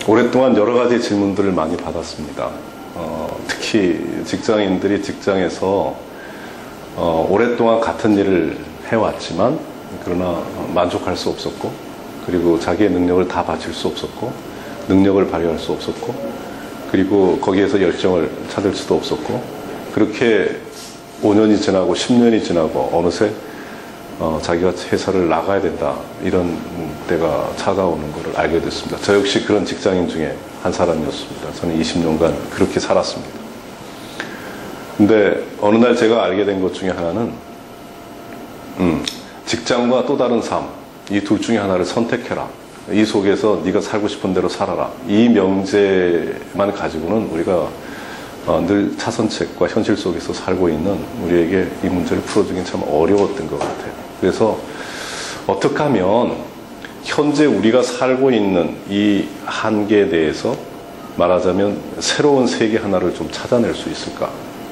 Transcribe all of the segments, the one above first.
오랫동안 여러 가지 질문들을 많이 받았습니다. 특히 직장인들이 직장에서 오랫동안 같은 일을 해왔지만 그러나 만족할 수 없었고, 그리고 자기의 능력을 다 바칠 수 없었고, 능력을 발휘할 수 없었고, 그리고 거기에서 열정을 찾을 수도 없었고, 그렇게 5년이 지나고 10년이 지나고 어느새 자기가 회사를 나가야 된다, 이런 때가 찾아오는 것을 알게 됐습니다. 저 역시 그런 직장인 중에 한 사람이었습니다. 저는 20년간 그렇게 살았습니다. 근데 어느 날 제가 알게 된 것 중에 하나는 직장과 또 다른 삶, 이 둘 중에 하나를 선택해라. 이 속에서 네가 살고 싶은 대로 살아라. 이 명제만 가지고는 우리가 늘 차선책과 현실 속에서 살고 있는 우리에게 이 문제를 풀어주긴 참 어려웠던 것 같아요. 그래서 어떻게 하면 현재 우리가 살고 있는 이 한계에 대해서 말하자면 새로운 세계 하나를 좀 찾아낼 수 있을까?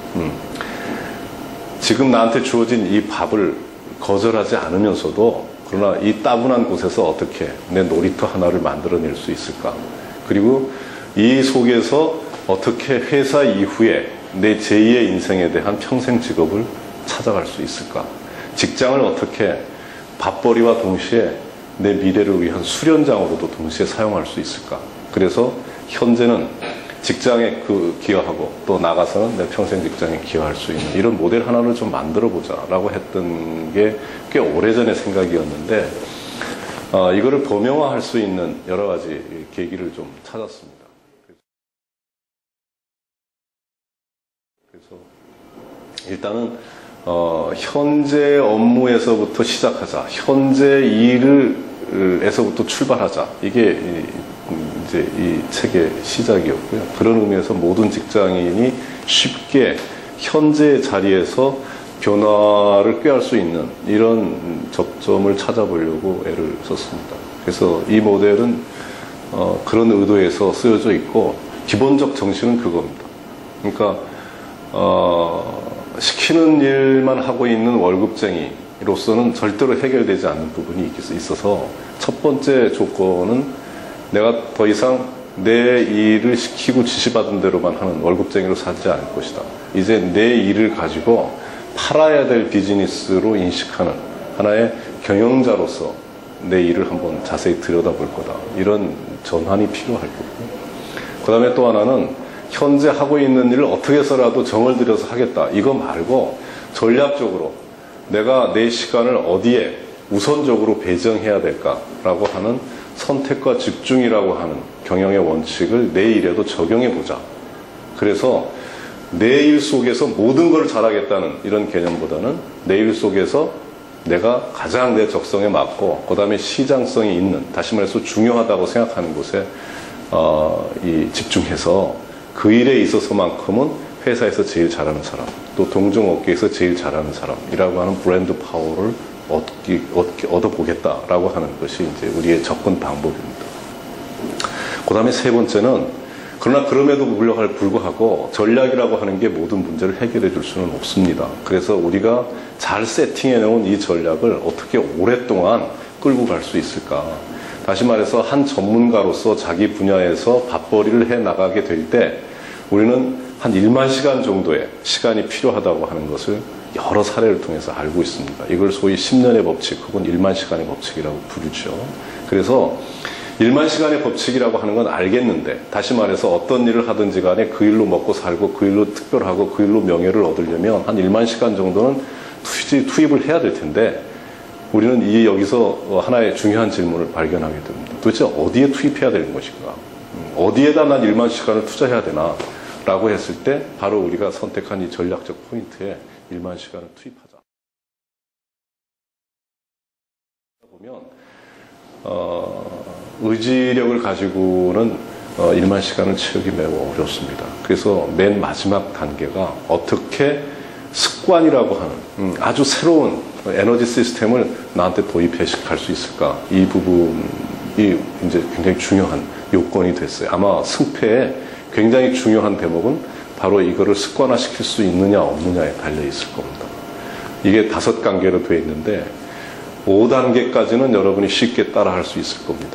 지금 나한테 주어진 이 밥을 거절하지 않으면서도 그러나 이 따분한 곳에서 어떻게 내 놀이터 하나를 만들어낼 수 있을까? 그리고 이 속에서 어떻게 회사 이후에 내 제2의 인생에 대한 평생 직업을 찾아갈 수 있을까? 직장을 어떻게 밥벌이와 동시에 내 미래를 위한 수련장으로도 동시에 사용할 수 있을까? 그래서 현재는 직장에 기여하고 또 나가서는 내 평생 직장에 기여할 수 있는 이런 모델 하나를 좀 만들어 보자라고 했던 게 꽤 오래전의 생각이었는데 이거를 범용화할 수 있는 여러 가지 계기를 좀 찾았습니다. 그래서 일단은 현재 업무에서부터 시작하자, 현재 일에서부터 출발하자, 이게 이제 이 책의 시작이었고요. 그런 의미에서 모든 직장인이 쉽게 현재의 자리에서 변화를 꾀할 수 있는 이런 접점을 찾아보려고 애를 썼습니다. 그래서 이 모델은 그런 의도에서 쓰여져 있고, 기본적 정신은 그겁니다. 그러니까 시키는 일만 하고 있는 월급쟁이로서는 절대로 해결되지 않는 부분이 있어서, 첫 번째 조건은 내가 더 이상 내 일을 시키고 지시받은 대로만 하는 월급쟁이로 살지 않을 것이다. 이제 내 일을 가지고 팔아야 될 비즈니스로 인식하는 하나의 경영자로서 내 일을 한번 자세히 들여다볼 거다. 이런 전환이 필요할 거고요. 그 다음에 또 하나는 현재 하고 있는 일을 어떻게 해서라도 정을 들여서 하겠다. 이거 말고 전략적으로 내가 내 시간을 어디에 우선적으로 배정해야 될까라고 하는 선택과 집중이라고 하는 경영의 원칙을 내 일에도 적용해 보자. 그래서 내 일 속에서 모든 걸 잘하겠다는 이런 개념보다는 내 일 속에서 내가 가장 내 적성에 맞고 그 다음에 시장성이 있는, 다시 말해서 중요하다고 생각하는 곳에 집중해서 그 일에 있어서만큼은 회사에서 제일 잘하는 사람, 또 동종업계에서 제일 잘하는 사람이라고 하는 브랜드 파워를 얻어보겠다라고 하는 것이 이제 우리의 접근 방법입니다. 그 다음에 세 번째는, 그러나 그럼에도 불구하고 전략이라고 하는 게 모든 문제를 해결해 줄 수는 없습니다. 그래서 우리가 잘 세팅해 놓은 이 전략을 어떻게 오랫동안 끌고 갈 수 있을까? 다시 말해서 한 전문가로서 자기 분야에서 밥벌이를 해 나가게 될 때 우리는 한 1만 시간 정도의 시간이 필요하다고 하는 것을 여러 사례를 통해서 알고 있습니다. 이걸 소위 10년의 법칙 혹은 1만 시간의 법칙이라고 부르죠. 그래서 1만 시간의 법칙이라고 하는 건 알겠는데, 다시 말해서 어떤 일을 하든지 간에 그 일로 먹고 살고 그 일로 특별하고 그 일로 명예를 얻으려면 한 1만 시간 정도는 투입을 해야 될 텐데, 우리는 여기서 하나의 중요한 질문을 발견하게 됩니다. 도대체 어디에 투입해야 되는 것인가? 어디에다 난 1만 시간을 투자해야 되나? 라고 했을 때 바로 우리가 선택한 이 전략적 포인트에 1만 시간을 투입하자. 보면 의지력을 가지고는 1만 시간을 채우기 매우 어렵습니다. 그래서 맨 마지막 단계가 어떻게 습관이라고 하는 아주 새로운 에너지 시스템을 나한테 도입할 수 있을까? 이 부분이 이제 굉장히 중요한 요건이 됐어요. 아마 승패에 굉장히 중요한 대목은 바로 이거를 습관화시킬 수 있느냐 없느냐에 달려 있을 겁니다. 이게 5단계로 되어 있는데 5단계까지는 여러분이 쉽게 따라할 수 있을 겁니다.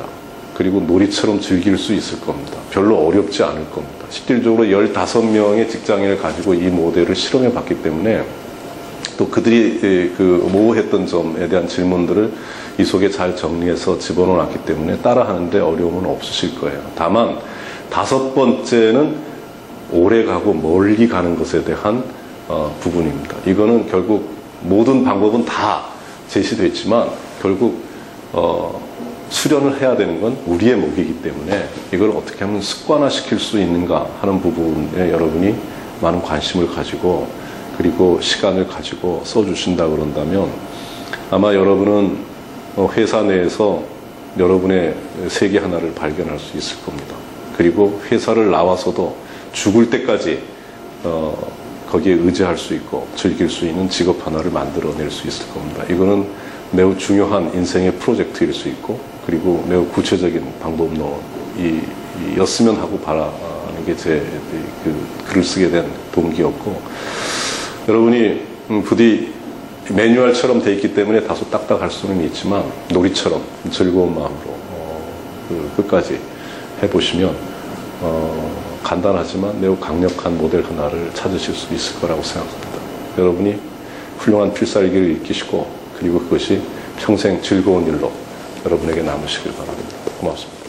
그리고 놀이처럼 즐길 수 있을 겁니다. 별로 어렵지 않을 겁니다. 실질적으로 15명의 직장인을 가지고 이 모델을 실험해 봤기 때문에 또 그들이 모호했던 점에 대한 질문들을 이 속에 잘 정리해서 집어넣어 놨기 때문에 따라하는데 어려움은 없으실 거예요. 다만 5번째는 오래 가고 멀리 가는 것에 대한 부분입니다. 이거는 결국 모든 방법은 다 제시되어 있지만 결국 수련을 해야 되는 건 우리의 몫이기 때문에 이걸 어떻게 하면 습관화시킬 수 있는가 하는 부분에 여러분이 많은 관심을 가지고 그리고 시간을 가지고 써주신다 그런다면 아마 여러분은 회사 내에서 여러분의 세계 하나를 발견할 수 있을 겁니다. 그리고 회사를 나와서도 죽을 때까지 거기에 의지할 수 있고 즐길 수 있는 직업 하나를 만들어낼 수 있을 겁니다. 이거는 매우 중요한 인생의 프로젝트일 수 있고 그리고 매우 구체적인 방법론이었으면 하고 바라는 게 제 글을 쓰게 된 동기였고 여러분이 부디 매뉴얼처럼 돼 있기 때문에 다소 딱딱할 수는 있지만 놀이처럼 즐거운 마음으로 끝까지 해보시면 간단하지만 매우 강력한 모델 하나를 찾으실 수 있을 거라고 생각합니다. 여러분이 훌륭한 필살기를 익히시고 그리고 그것이 평생 즐거운 일로 여러분에게 남으시길 바랍니다. 고맙습니다.